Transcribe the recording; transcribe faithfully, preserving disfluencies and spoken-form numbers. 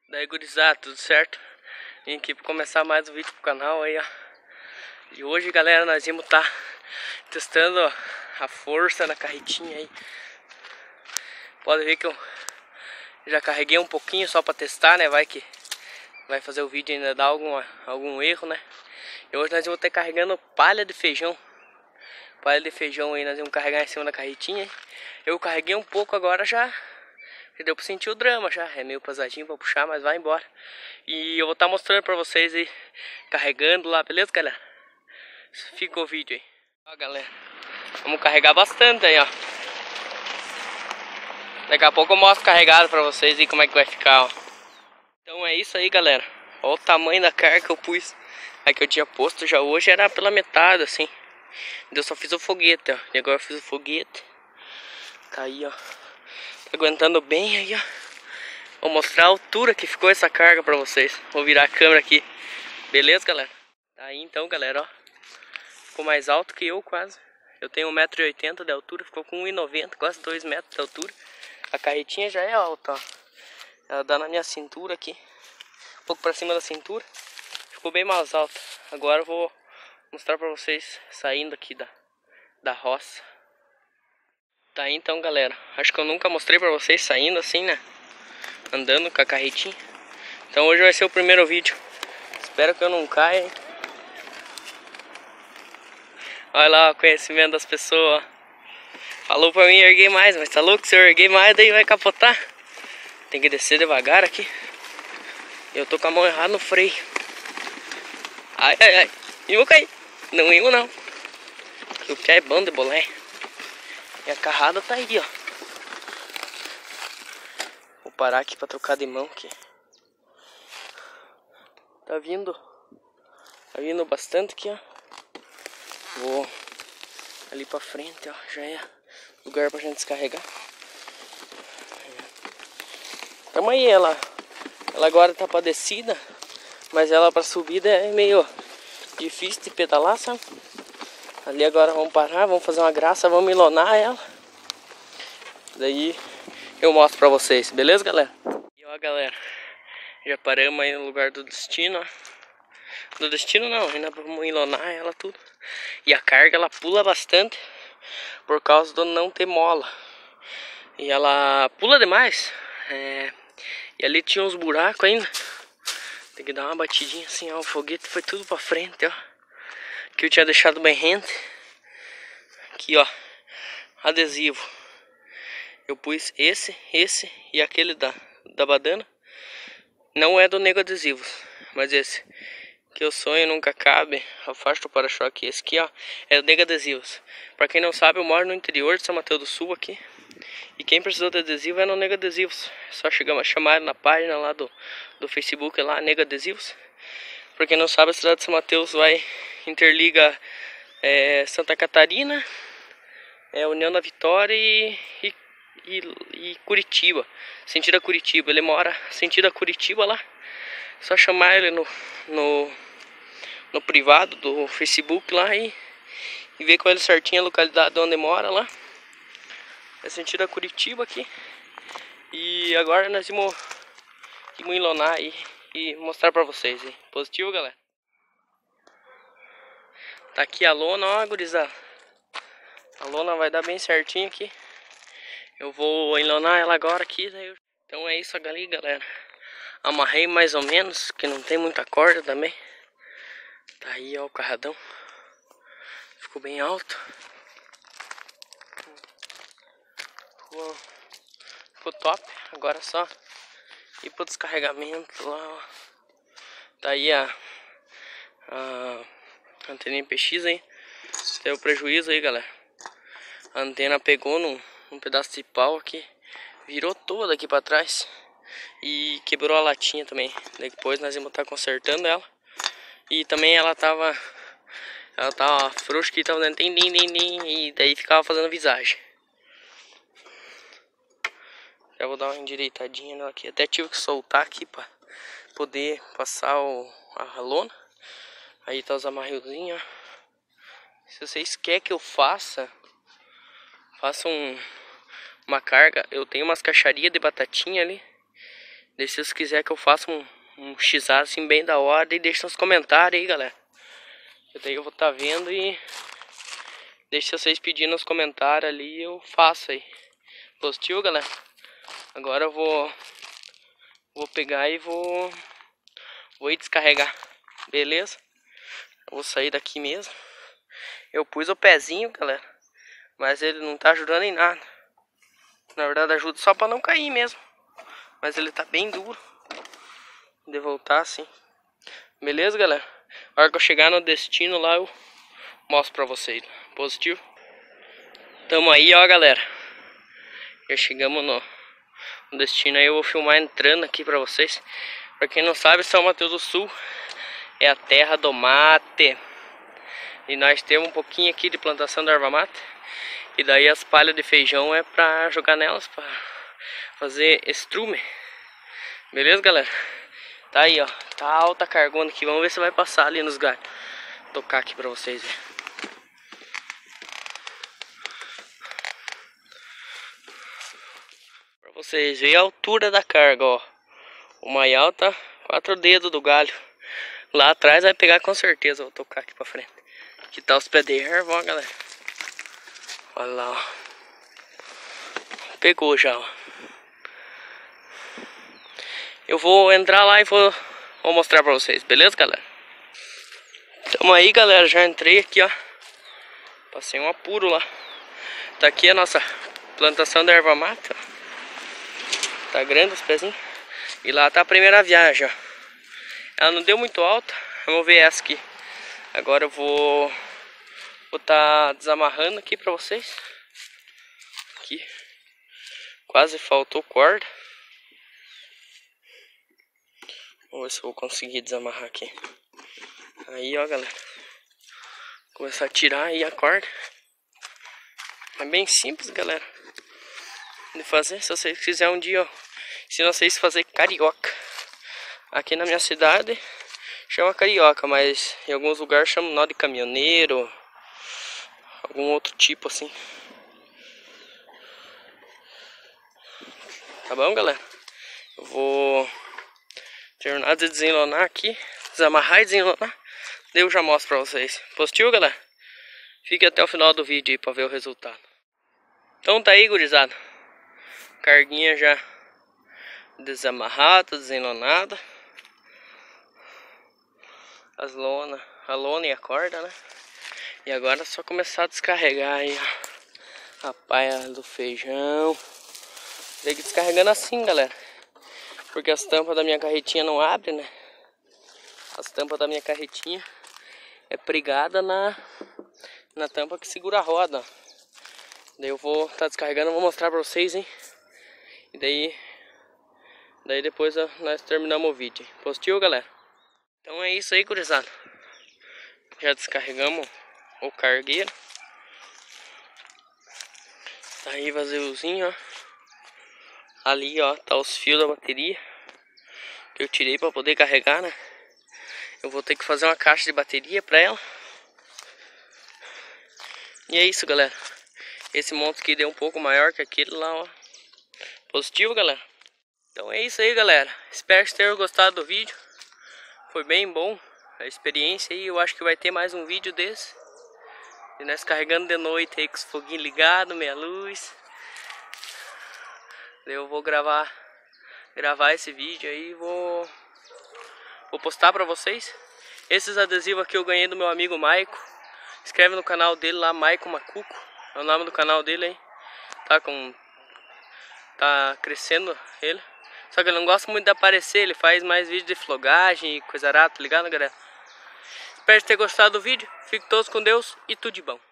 Daí, gurizada, tudo certo? Vim aqui pra começar mais um vídeo pro canal aí, ó. E hoje, galera, nós vamos tá testando, ó, a força na carretinha aí. Pode ver que eu já carreguei um pouquinho só pra testar, né? Vai que vai fazer o vídeo e ainda dar alguma, algum erro, né? E hoje nós vamos estar carregando palha de feijão. Palha de feijão aí, nós vamos carregar em cima da carretinha. Eu carreguei um pouco agora já. Já deu pra sentir o drama já. É meio pesadinho pra puxar, mas vai embora. E eu vou estar mostrando pra vocês aí, carregando lá, beleza, galera? Fica o vídeo aí. Ó, galera, vamos carregar bastante aí, ó. Daqui a pouco eu mostro carregado pra vocês aí como é que vai ficar, ó. Então é isso aí, galera. Olha o tamanho da carga que eu pus. Aí que eu tinha posto já hoje era pela metade, assim. Eu só fiz o foguete, ó. E agora eu fiz o foguete. Tá aí, ó. Tá aguentando bem aí, ó. Vou mostrar a altura que ficou essa carga pra vocês. Vou virar a câmera aqui. Beleza, galera? Tá aí então, galera, ó. Ficou mais alto que eu quase. Eu tenho um metro e oitenta de altura. Ficou com um e noventa, quase dois metros de altura. A carretinha já é alta, ó. Ela dá na minha cintura aqui. Um pouco pra cima da cintura. Ficou bem mais alta. Agora eu vou mostrar pra vocês saindo aqui da, da roça. Tá aí então, galera. Acho que eu nunca mostrei pra vocês saindo assim, né? Andando com a carretinha. Então hoje vai ser o primeiro vídeo. Espero que eu não caia, hein? Olha lá o conhecimento das pessoas. Falou pra mim erguer mais, mas tá louco? Se eu erguer mais, daí vai capotar. Tem que descer devagar aqui. Eu tô com a mão errada no freio. Ai, ai, ai. E vou cair. Não indo não. O pé é bom de bolé. E a carrada tá aí, ó. Vou parar aqui pra trocar de mão aqui. Tá vindo. Tá vindo bastante aqui, ó. Vou ali pra frente, ó. Já é lugar pra gente descarregar. Tamo aí, ela. Ela agora tá pra descida. Mas ela pra subida é meio difícil de pedalar, sabe? Ali agora vamos parar, vamos fazer uma graça, vamos milonar ela. Daí eu mostro pra vocês, beleza, galera? E ó, galera, já paramos aí no lugar do destino, ó. Do destino não, ainda vamos milonar ela tudo. E a carga ela pula bastante por causa do não ter mola. E ela pula demais. É... E ali tinha uns buracos ainda. Tem que dar uma batidinha assim, ó. O foguete foi tudo pra frente, ó. Que eu tinha deixado bem rente. Aqui, ó. Adesivo. Eu pus esse, esse e aquele da, da badana. Não é do Nego Adesivos, mas esse. Que o sonho nunca cabe. A faixa do para-choque. Esse aqui, ó, é do Nego Adesivos. Pra quem não sabe, eu moro no interior de São Mateus do Sul aqui. E quem precisou de adesivo é no Nego Adesivos. É só chegar, chamar na página lá do, do Facebook, lá, Nego Adesivos. Pra quem não sabe, a cidade de São Mateus vai interliga é, Santa Catarina, é, União da Vitória e, e, e, e Curitiba. Sentido a Curitiba. Ele mora sentido a Curitiba lá. Só chamar ele no, no, no privado do Facebook lá e, e ver com ele certinho a localidade onde mora lá. É sentido a Curitiba aqui. E agora nós vamos, vamos enlonar aí e mostrar pra vocês aí. Positivo, galera? Tá aqui a lona, ó, gurizada. A lona vai dar bem certinho aqui. Eu vou enlonar ela agora aqui. Daí eu... Então é isso ali, galera. Amarrei mais ou menos, que não tem muita corda também. Tá aí, ó, o carradão. Ficou bem alto. Ficou, ficou top. Agora é só ir pro descarregamento lá, ó. Tá aí a, a anteninha P X aí. Deu prejuízo aí, galera. A antena pegou num, num pedaço de pau aqui. Virou toda aqui pra trás. E quebrou a latinha também. Depois nós vamos estar consertando ela. E também ela tava... Ela tava frouxa que tava dando din, din, din, din, e daí ficava fazendo visagem. Já vou dar uma endireitadinha nela aqui. Até tive que soltar aqui pra poder passar o, a lona. Aí tá os amarrilzinhos, ó. Se vocês querem que eu faça, faça um, uma carga. Eu tenho umas caixarias de batatinha ali. Daí se vocês quiserem que eu faça um, um X A assim bem da hora, e deixa nos comentários aí, galera. Daí eu vou estar tá vendo e deixa vocês pedindo nos comentários ali, eu faço aí. Positivo, galera? Agora eu vou vou pegar e vou vou ir descarregar. Beleza? Eu vou sair daqui mesmo. Eu pus o pezinho, galera, mas ele não tá ajudando em nada. Na verdade ajuda só para não cair mesmo. Mas ele tá bem duro de voltar assim. Beleza, galera? A hora que eu chegar no destino lá eu mostro pra vocês. Positivo? Tamo aí, ó, galera. Já chegamos no, no destino aí. Eu vou filmar entrando aqui pra vocês. Pra quem não sabe, São Mateus do Sul é a terra do mate. E nós temos um pouquinho aqui de plantação de erva mate. E daí as palhas de feijão é pra jogar nelas, pra fazer estrume. Beleza, galera? Tá aí, ó. Tá alta a cargona aqui. Vamos ver se vai passar ali nos galhos. Vou tocar aqui pra vocês verem. Pra vocês verem a altura da carga, ó. O maial tá quatro dedos do galho. Lá atrás vai pegar com certeza. Vou tocar aqui pra frente. Aqui tá os pés de erva, ó, galera. Olha lá, ó. Pegou já, ó. Eu vou entrar lá e vou, vou mostrar pra vocês, beleza, galera? Tamo aí, galera, já entrei aqui, ó. Passei um apuro lá. Tá aqui a nossa plantação da erva mate, ó. Tá grande os pezinhos. E lá tá a primeira viagem, ó. Ela não deu muito alta. Vamos ver essa aqui. Agora eu vou Vou tá desamarrando aqui pra vocês. Aqui. Quase faltou corda. Vamos ver se eu vou conseguir desamarrar aqui. Aí, ó, galera. Começar a tirar aí a corda. É bem simples, galera, de fazer. Se vocês quiserem um dia, ó, se vocês fazer carioca. Aqui na minha cidade chama carioca, mas em alguns lugares chamam nó de caminhoneiro, algum outro tipo assim. Tá bom, galera? Eu vou terminar de desenlonar aqui, desamarrar e desenlonar. Daí eu já mostro pra vocês. Positivo, galera? Fique até o final do vídeo aí pra ver o resultado. Então tá aí, gurizada. Carguinha já desamarrada, desenlonada. As lona, a lona e a corda, né? E agora é só começar a descarregar aí, ó, a palha do feijão. Tem que ir descarregando assim, galera, porque as tampas da minha carretinha não abrem, né? As tampas da minha carretinha é pregada na, na tampa que segura a roda. Daí eu vou estar tá descarregando, vou mostrar pra vocês, hein? E daí, daí depois nós terminamos o vídeo. Positivo, galera? Então é isso aí, gurizada. Já descarregamos o cargueiro. Tá aí vaziozinho, ó. Ali, ó, tá os fios da bateria que eu tirei pra poder carregar, né? Eu vou ter que fazer uma caixa de bateria pra ela. E é isso, galera. Esse monte aqui deu um pouco maior que aquele lá, ó. Positivo, galera? Então é isso aí, galera. Espero que tenham gostado do vídeo. Foi bem bom a experiência aí. Eu acho que vai ter mais um vídeo desse. E nós carregando de noite aí com os foguinhos ligados, meia luz. Eu vou gravar gravar esse vídeo aí e vou vou postar pra vocês. Esses adesivos aqui eu ganhei do meu amigo Maico. Inscreve no canal dele lá, Maico Macuco. É o nome do canal dele aí. Tá com tá crescendo ele. Só que ele não gosta muito de aparecer, ele faz mais vídeo de flogagem e coisa arada, tá ligado, galera? Espero ter gostado do vídeo. Fiquem todos com Deus e tudo de bom.